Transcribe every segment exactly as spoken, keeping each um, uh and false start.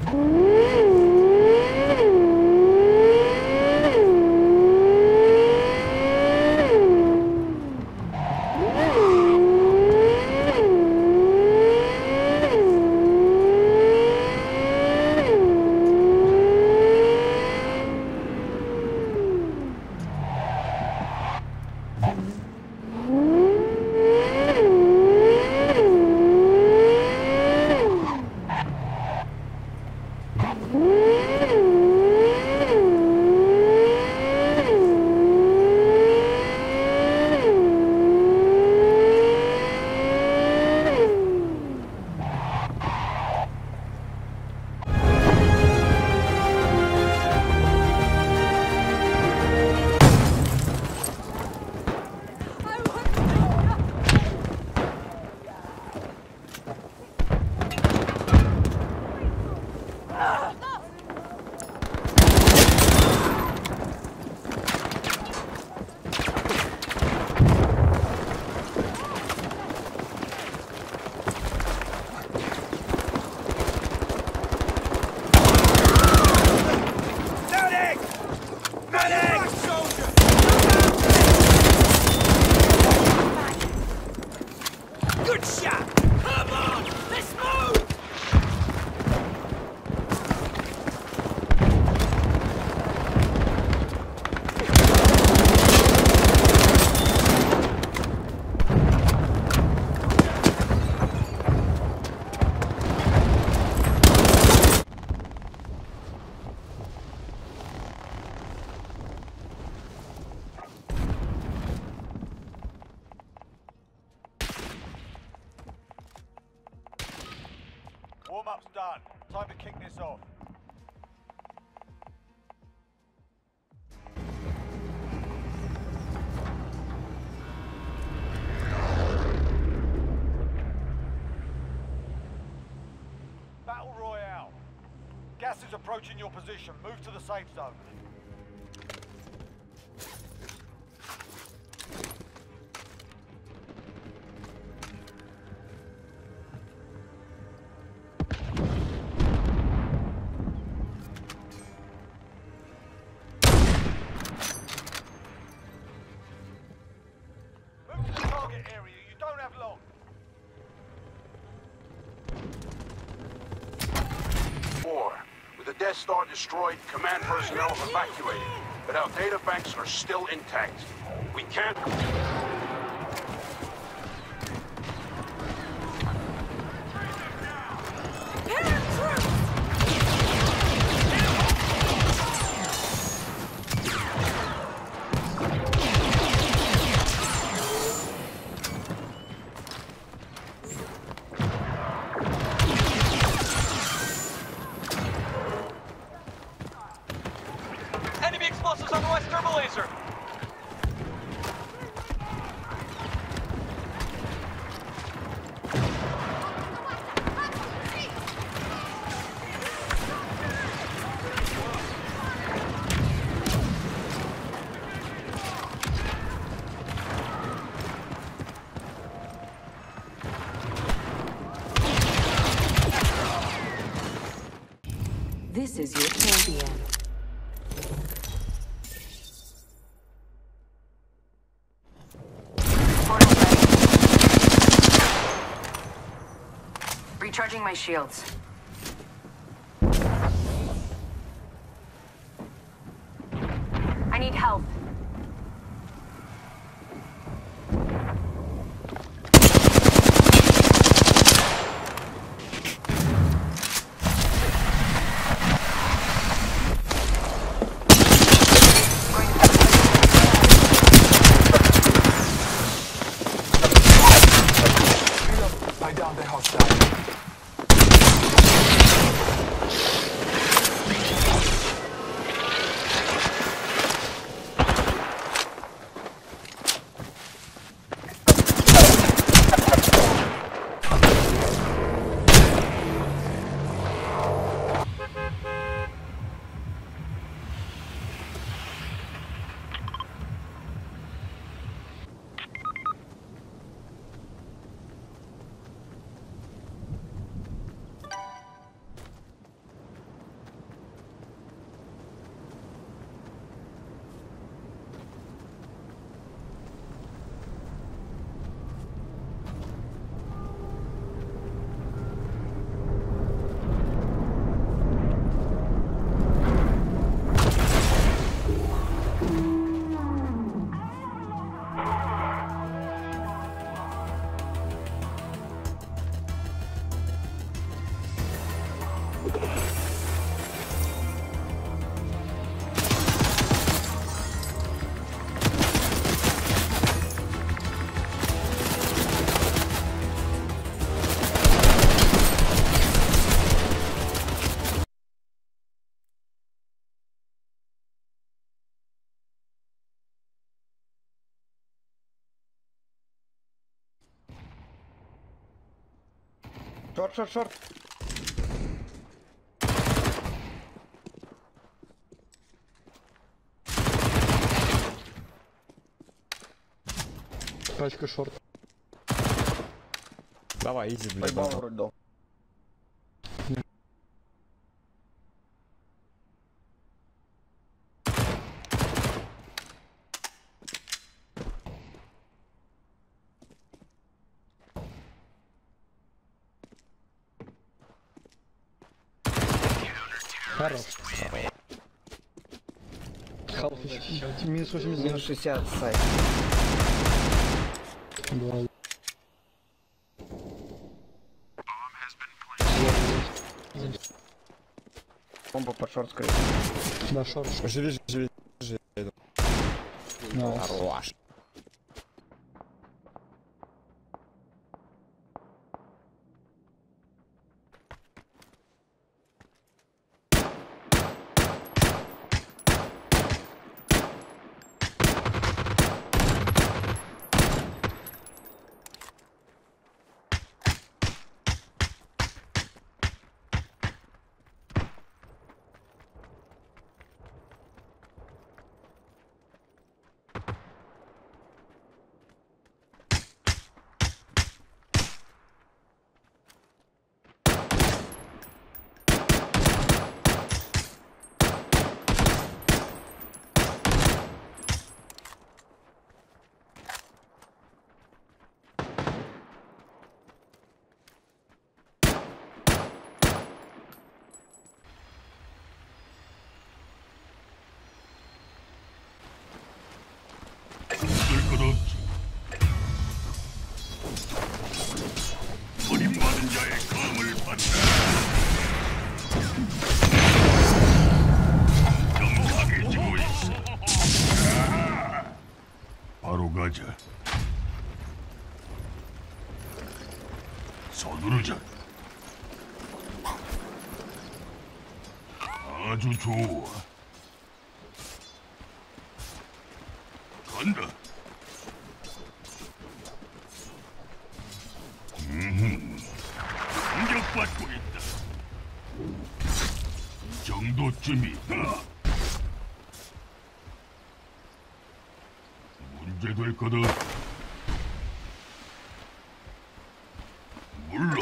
Warm-up's done. Time to kick this off. Battle Royale. Gas is approaching your position. Move to the safe zone. Death Star destroyed, command personnel evacuated, but our data banks are still intact. We can't... Explosives on the west thermal laser! This is your champion. Recharging my shields. I need help. I downed the hostile. Short, short, short. Пачка шорт. Давай, иди, блядь. Поебал вроде дал. Хорош. Халфич. Минус восемьдесят. Минус шестьдесят, сайт. Два. Бомба под шорт скрыт. Да, шорт. Живи, живи, живи. Найс. Хорош. 버림받은 자의 검을 받다. 정확하게 지고 있어. 바로 가자. 서두르자. 아주 좋아. 간다. 음, 공격받고 있다. 이 정도쯤이다. 문제 될 거다. 물론.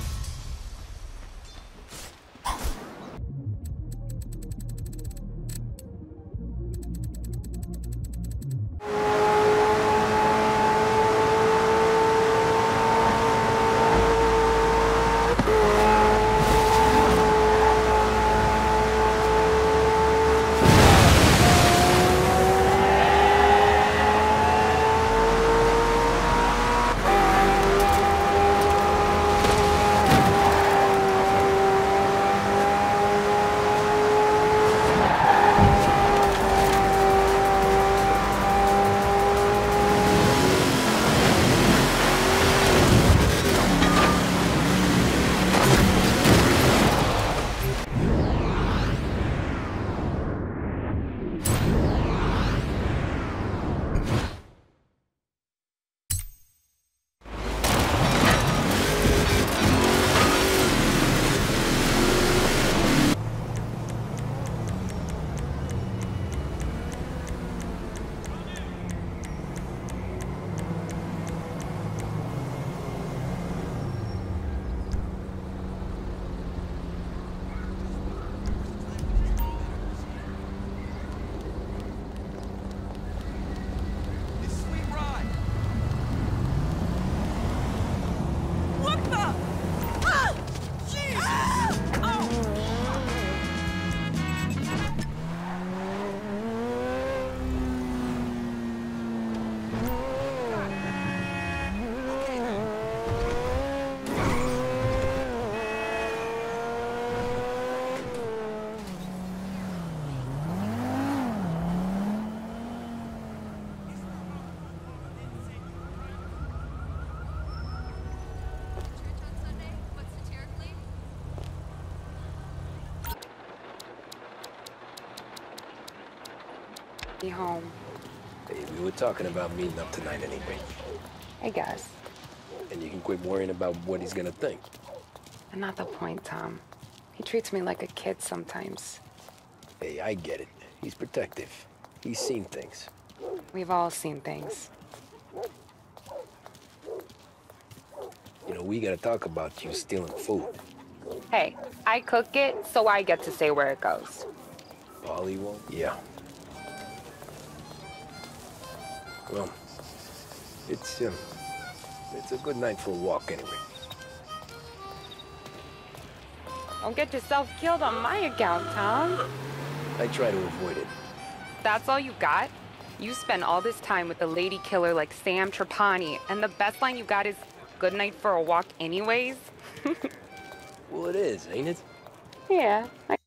Be home. Hey, we were talking about meeting up tonight anyway. I guess. And you can quit worrying about what he's gonna think. Not the point, Tom. He treats me like a kid sometimes. Hey, I get it. He's protective. He's seen things. We've all seen things. You know, we gotta talk about you stealing food. Hey, I cook it, so I get to say where it goes. Paulie won't? Yeah. Well, it's, um, it's a good night for a walk anyway. Don't get yourself killed on my account, Tom. I try to avoid it. That's all you got? You spend all this time with a lady killer like Sam Trapani, and the best line you got is, good night for a walk anyways? Well, it is, ain't it? Yeah. I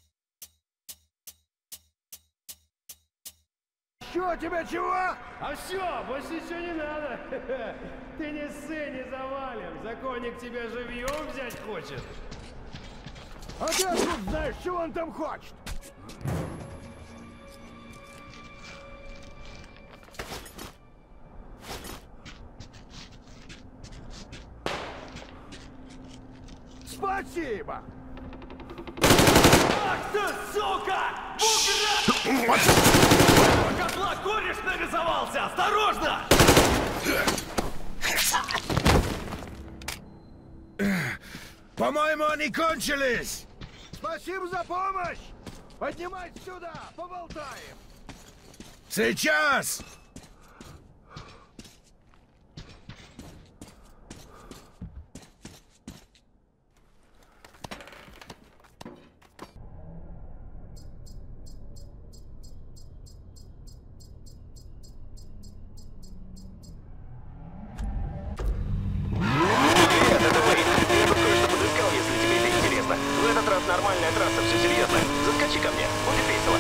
Чё тебя, чего? А все, больше ничего не надо. Ты не ссы, не завалим. Законник тебя живьем взять хочет. А ты откуда знаешь, чего он там хочет? Спасибо! Ах ты, сука! Бугра! Котла кореш нарисовался! Осторожно! По-моему, они кончились! Спасибо за помощь! Поднимайтесь сюда, поболтаем! Сейчас! Нормальная трасса, все серьезно. Заскочи ко мне, будет весело.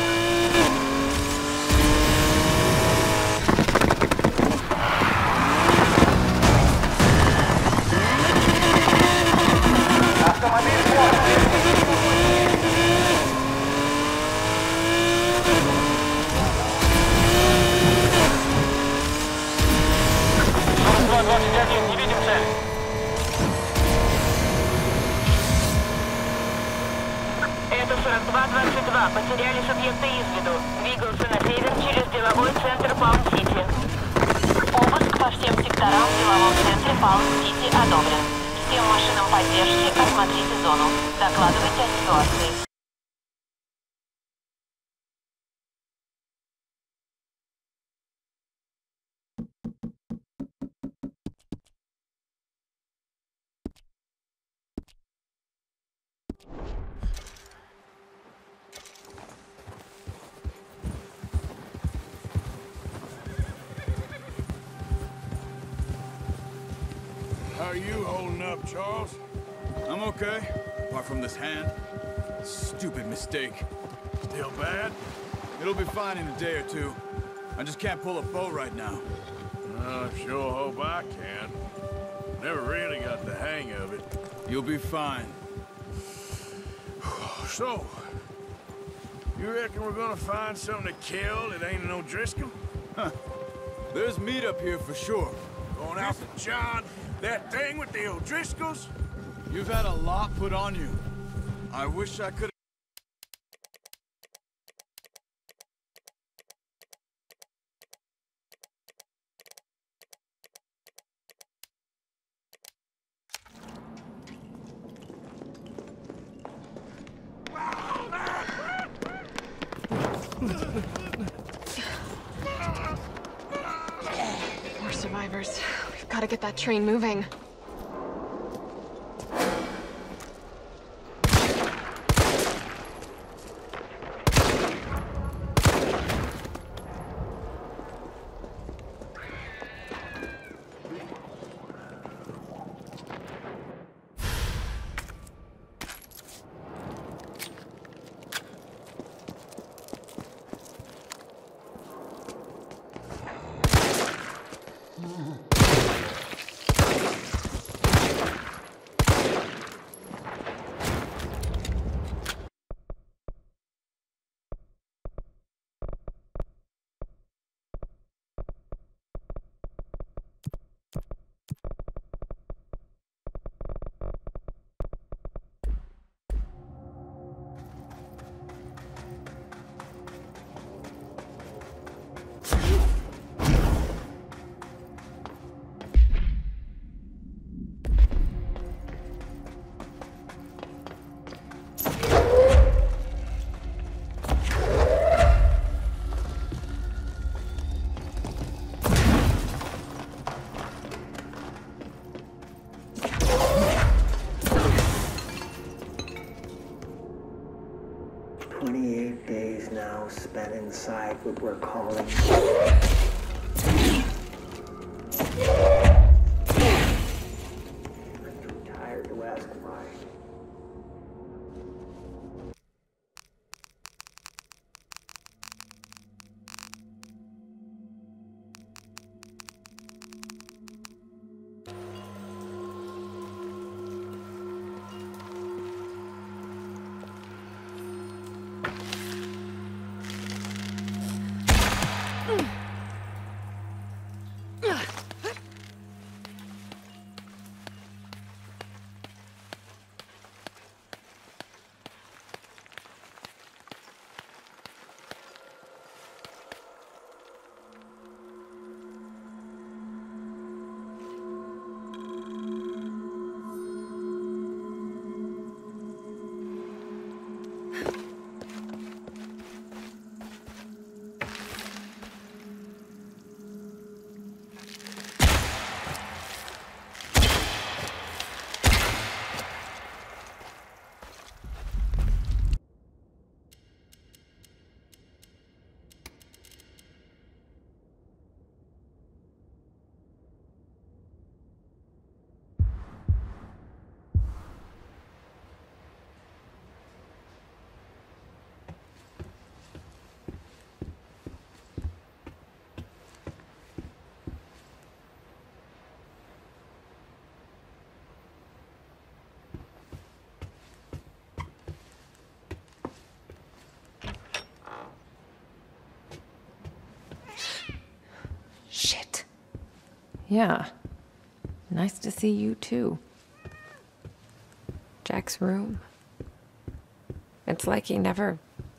Автомобиль два двадцать один, не видим цель. Это сорок два двадцать два. Потеряли субъекта из виду. Двигался на север через деловой центр Палм-Сити. Обыск по всем секторам в деловом центре Палм-Сити одобрен. Всем машинам поддержки осмотрите зону. Докладывайте о ситуации. How are you holding up, Charles? I'm okay, apart from this hand. Stupid mistake. Still bad? It'll be fine in a day or two. I just can't pull a bow right now. I sure hope I can. Never really got the hang of it. You'll be fine. So, you reckon we're gonna find something to kill that ain't no Driscoll? Huh. There's meat up here for sure. Going out to John, that thing with the O'Driscolls? You've had a lot put on you. I wish I could. More survivors. We've got to get that train moving. twenty-eight days now spent inside what we're calling... I'm too tired to ask why. Shit. Yeah. Nice to see you too. Jack's room. It's like he never...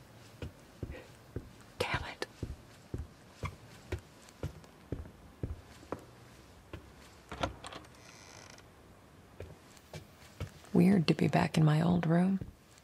Damn it. Weird to be back in my old room.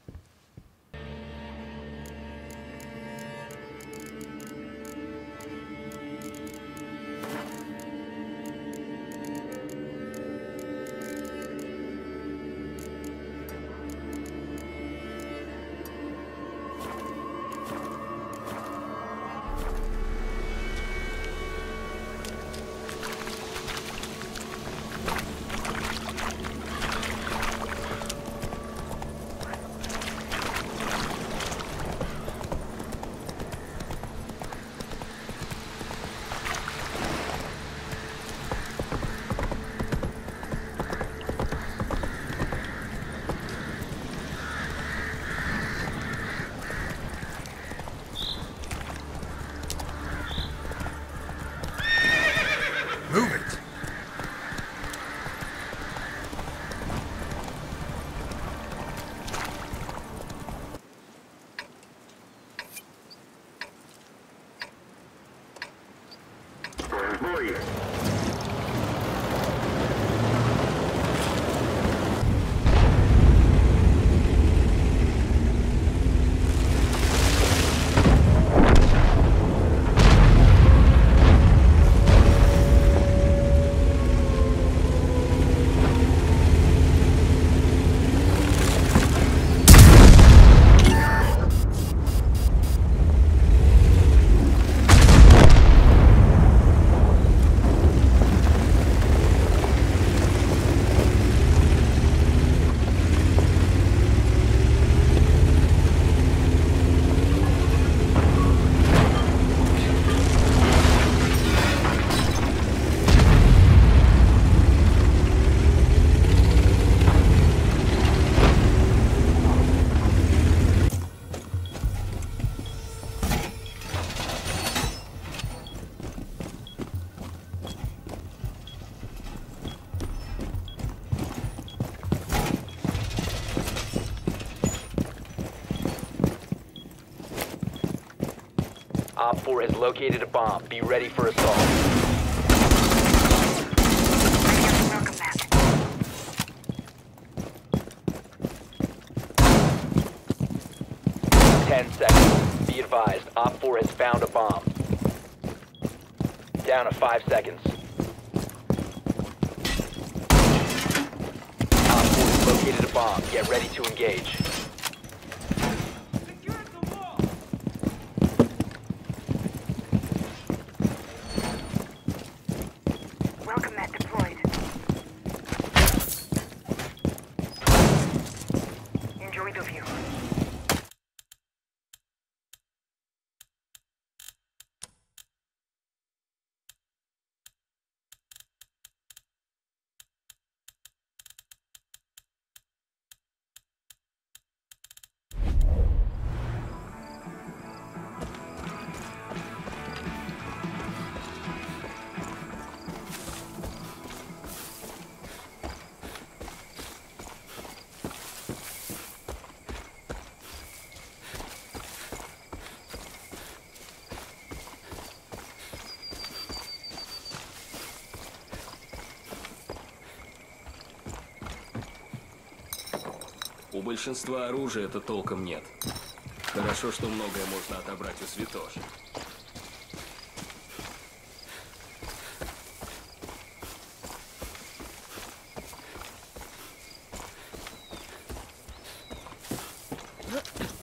Move it! Op four has located a bomb. Be ready for assault. Ten seconds. Be advised, Op four has found a bomb. Down to five seconds. Op four has located a bomb. Get ready to engage. Secure the У большинства оружия-то толком нет. Хорошо, что многое можно отобрать у святоши.